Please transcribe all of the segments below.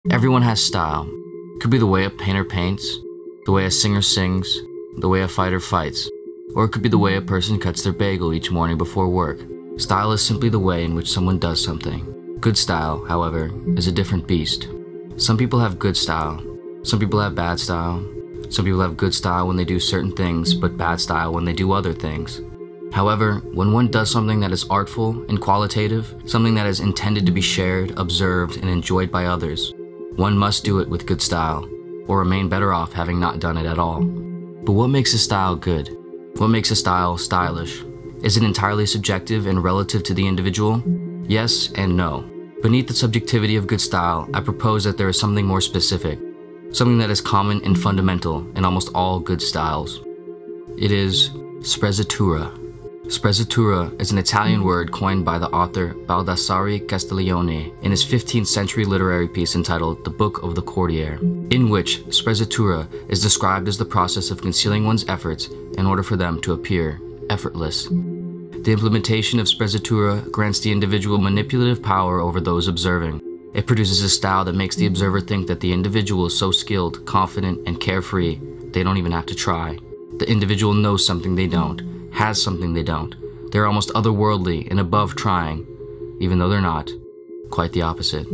Everyone has style. It could be the way a painter paints, the way a singer sings, the way a fighter fights, or it could be the way a person cuts their bagel each morning before work. Style is simply the way in which someone does something. Good style, however, is a different beast. Some people have good style. Some people have bad style. Some people have good style when they do certain things, but bad style when they do other things. However, when one does something that is artful and qualitative, something that is intended to be shared, observed, and enjoyed by others, one must do it with good style, or remain better off having not done it at all. But what makes a style good? What makes a style stylish? Is it entirely subjective and relative to the individual? Yes and no. Beneath the subjectivity of good style, I propose that there is something more specific, something that is common and fundamental in almost all good styles. It is sprezzatura. Sprezzatura is an Italian word coined by the author Baldassare Castiglione in his 15th century literary piece entitled The Book of the Courtier, in which sprezzatura is described as the process of concealing one's efforts in order for them to appear effortless. The implementation of sprezzatura grants the individual manipulative power over those observing. It produces a style that makes the observer think that the individual is so skilled, confident, and carefree they don't even have to try. The individual knows something they don't, has something they don't. They're almost otherworldly and above trying, even though they're not. Quite the opposite.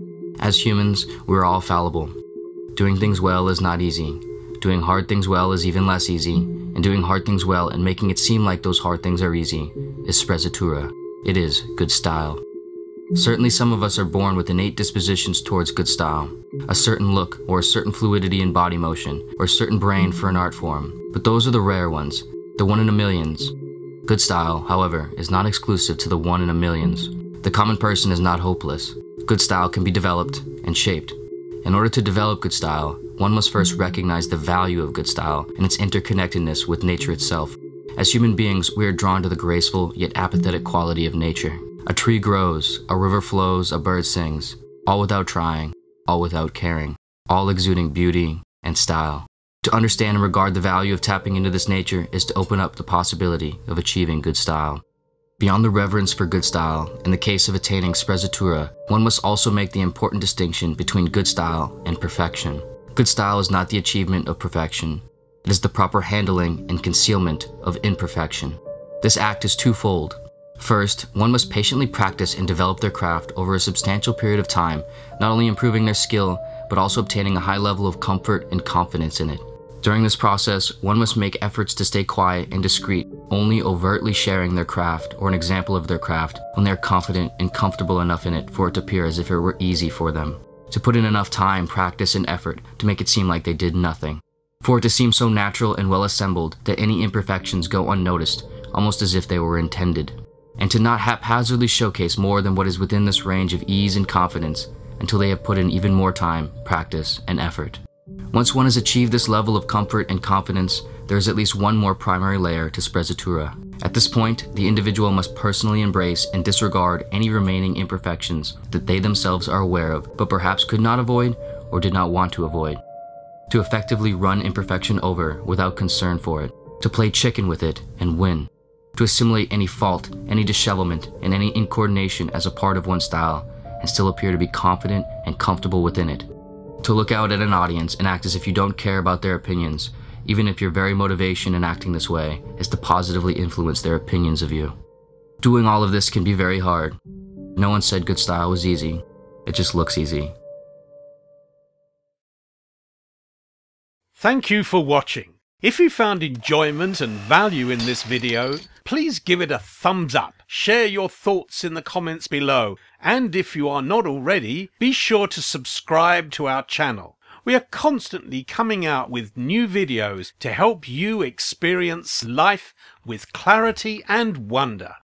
As humans, we're all fallible. Doing things well is not easy. Doing hard things well is even less easy. And doing hard things well and making it seem like those hard things are easy is sprezzatura. It is good style. Certainly some of us are born with innate dispositions towards good style, a certain look or a certain fluidity in body motion, or a certain brain for an art form. But those are the rare ones, the one in a millions. Good style, however, is not exclusive to the one in a millions. The common person is not hopeless. Good style can be developed and shaped. In order to develop good style, one must first recognize the value of good style and its interconnectedness with nature itself. As human beings, we are drawn to the graceful yet apathetic quality of nature. A tree grows, a river flows, a bird sings, all without trying, all without caring, all exuding beauty and style. To understand and regard the value of tapping into this nature is to open up the possibility of achieving good style. Beyond the reverence for good style, in the case of attaining sprezzatura, one must also make the important distinction between good style and perfection. Good style is not the achievement of perfection. It is the proper handling and concealment of imperfection. This act is twofold. First, one must patiently practice and develop their craft over a substantial period of time, not only improving their skill, but also obtaining a high level of comfort and confidence in it. During this process, one must make efforts to stay quiet and discreet, only overtly sharing their craft or an example of their craft when they are confident and comfortable enough in it for it to appear as if it were easy for them. To put in enough time, practice, and effort to make it seem like they did nothing. For it to seem so natural and well assembled that any imperfections go unnoticed, almost as if they were intended. And to not haphazardly showcase more than what is within this range of ease and confidence until they have put in even more time, practice, and effort. Once one has achieved this level of comfort and confidence, there is at least one more primary layer to sprezzatura. At this point, the individual must personally embrace and disregard any remaining imperfections that they themselves are aware of, but perhaps could not avoid or did not want to avoid. To effectively run imperfection over without concern for it. To play chicken with it and win. To assimilate any fault, any dishevelment, and any incoordination as a part of one's style, and still appear to be confident and comfortable within it. To look out at an audience and act as if you don't care about their opinions, even if your very motivation in acting this way is to positively influence their opinions of you. Doing all of this can be very hard. No one said good style was easy. It just looks easy. Thank you for watching. If you found enjoyment and value in this video, please give it a thumbs up, share your thoughts in the comments below, and if you are not already, be sure to subscribe to our channel. We are constantly coming out with new videos to help you experience life with clarity and wonder.